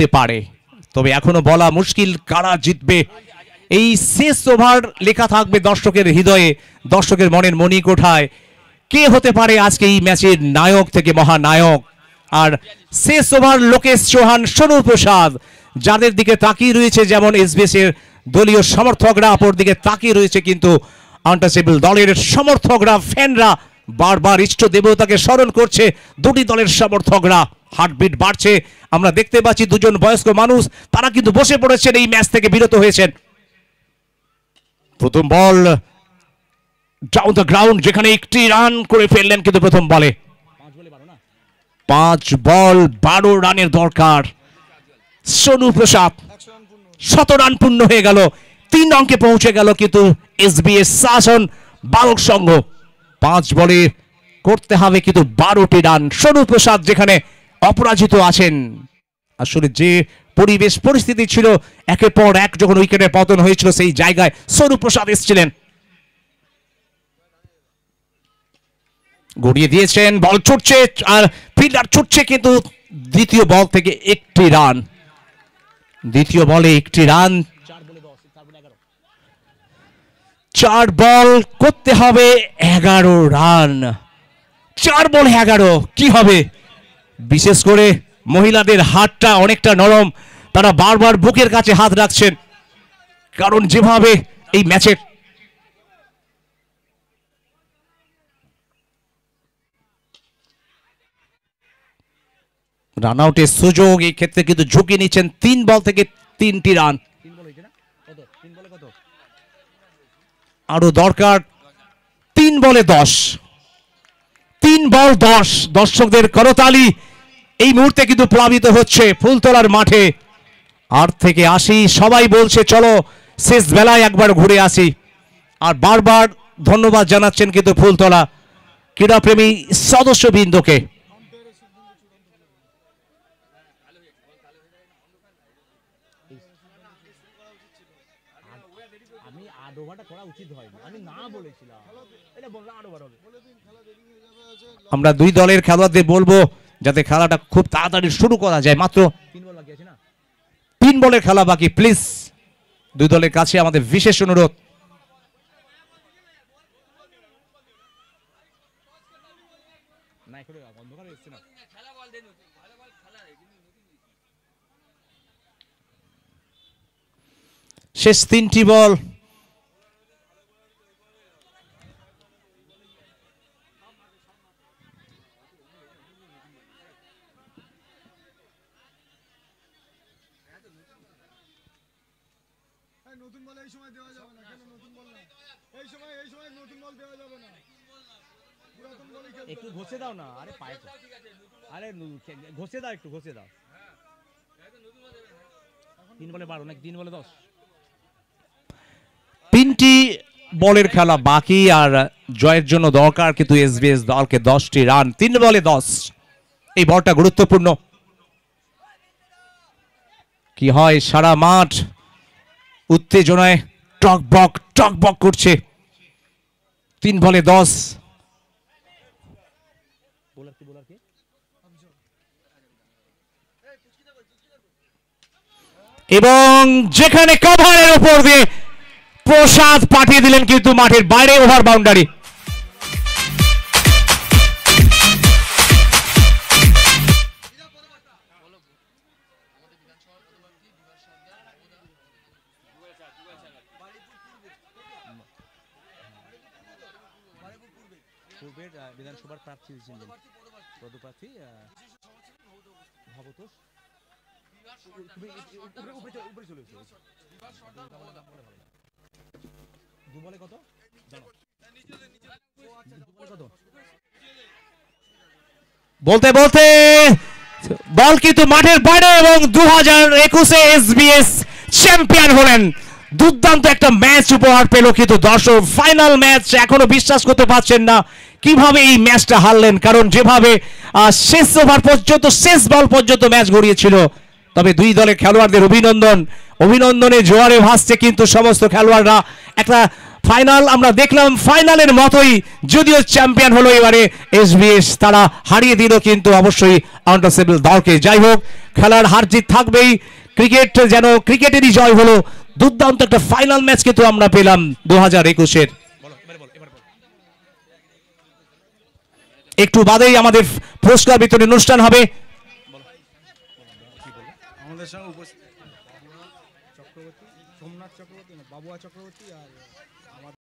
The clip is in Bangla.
জিততে পারে, তবে এখনো বলা মুশকিল কারা জিতবে। এই শেষ ওভার লেখা থাকবে দর্শকের হৃদয়ে, দর্শকের মনের মণিকোঠায়, কে হতে পারে আজকে এই ম্যাচের নায়ক থেকে মহানায়ক। আর শেষ ওভার লোকেশ চৌহান, সোনু প্রসাদ, যাদের দিকে তাকিয়ে রয়েছে যেমন এসবিএস এর দলীয় সমর্থকরা, অপর দিকে তাকিয়ে রয়েছে কিন্তু আনটাচেবল দলের সমর্থকরা, ফ্যানরা বারবার ইষ্ট দেবতাকে স্মরণ করছে দুটি দলের সমর্থকরা। হার্টবিট বাড়ছে, আমরা দেখতে পাচ্ছি দুজন বয়স্ক মানুষ তারা কিন্তু বসে পড়েছেন, এই ম্যাচ থেকে বিরত হয়েছেন। প্রথম বল ডাউন দ্য গ্রাউন্ড, যেখানে একটি রান করে ফেললেন কিন্তু প্রথম বলে। 5 বল 12 রানের দরকার। সোনু প্রসাদ 100 রান পূর্ণ হয়ে গেল, 3 অঙ্কে পৌঁছে গেল কিন্তু এসবিএস শাসন বালক সংঘ। 5 বলে করতে হবে কিন্তু 12টি রান। সোনু প্রসাদ যেখানে অপরাজিত আছেন, আসলে যে পরিবেশ পরিস্থিতি ছিল একের পর এক যখন উইকেটের পতন হয়েছিল, সেই জায়গায় সোনু প্রসাদ এসেছিলেন। গড়িয়ে দিয়েছেন, বল ছুটছে আর ফিল্ডার ছুটছে কিন্তু দ্বিতীয় বল থেকে একটি রান। দ্বিতীয় বলে একটি রান, 4 বল করতে হবে 11 রান। 4 বল 11, কি হবে? বিশেষ করে মহিলাদের হাতটা অনেকটা নরম, তারা বারবার বুকের কাছে হাত রাখছেন, কারণ যেভাবে এই ম্যাচের রান আউটের সুযোগ, এই ক্ষেত্রে কিন্তু ঝুঁকি নিচ্ছেন। 3 বল থেকে 3টি রান, আরো দরকার 3 বলে 10। 3 বল 10। দর্শকদের করতালি এই মুহূর্তে কিন্তু প্লাবিত হচ্ছে ফুলতলার মাঠে। 8 থেকে 80 সবাই বলছে চলো শেষ বেলায় একবার ঘুরে আসি, আর বারবার ধন্যবাদ জানাচ্ছেন কিন্তু ফুলতলা ক্রীড়াপ্রেমী সদস্যবৃন্দকে। আমরা দুই দলের খেলোয়াড়দের বলবো যাতে খেলাটা খুব তাড়াতাড়ি শুরু করা যায়, মাত্র 3 বলের খেলা বাকি। প্লিজ দুই দলের কাছে আমাদের বিশেষ অনুরোধ। শেষ 3টি বল, একটু ঘষে দাও না, আরে পায়ে, আরে ঘষে দাও, একটু ঘষে দাও। 3 বলে 12 নাকি 3 বলে 10? 3টি বলের খেলা বাকি, আর জয়ের জন্য দরকার কিন্তু এসবিএস দলকে 10টি রান। 3 বলে 10, এই বলটা গুরুত্বপূর্ণ। কি হয়, সারা মাঠ উত্তেজনায় টকবক করছে। 3 বলে 10, এবং যেখানে কভারের উপর দিয়ে প্রসাদ পাঠিয়ে দিলেন কিন্তু মাঠের বাইরে, ওভার বাউন্ডারি। বিধানসভার প্রার্থী পদপ্রার্থী ভবতোষ উপরে চলে এসেছে। 2 বলে কত? বলতে বলতে বল কিন্তু মাঠের বাইরে, এবং 2021-এ এসবিএস চ্যাম্পিয়ন হলেন। দুর্দান্ত একটা ম্যাচ উপহার পেল কিন্তু দর্শক। ফাইনাল ম্যাচ, এখনো বিশ্বাস করতে পারছেন না কিভাবে এই ম্যাচটা হারলেন, কারণ যেভাবে শেষ ওভার পর্যন্ত, শেষ বল পর্যন্ত ম্যাচ গড়িয়েছিল। তবে দুই দলের খেলোয়াড়দের অভিনন্দনের জোয়ারে ভাসছে কিন্তু সমস্ত খেলোয়াড়রা। একটা ফাইনাল আমরা দেখলাম ফাইনালের মতোই, যদিও চ্যাম্পিয়ন হলো এবারে এসবিএস, তারা হারিয়ে দিল কিন্তু অবশ্যই আনটাচেবল দলকে। যাই হোক, খেলার হার জিত থাকবেই, ক্রিকেট যেন ক্রিকেটেরই জয় হলো। দুর্দান্ত একটা ফাইনাল ম্যাচ কিন্তু আমরা পেলাম 2021-এর। একটু বাদেই আমাদের পুরস্কার বিতরণ অনুষ্ঠান হবে। আমাদের সঙ্গে উপস্থিত চক্রবর্তী, সোমনাথ চক্রবর্তী, বাবুয়া চক্রবর্তী আর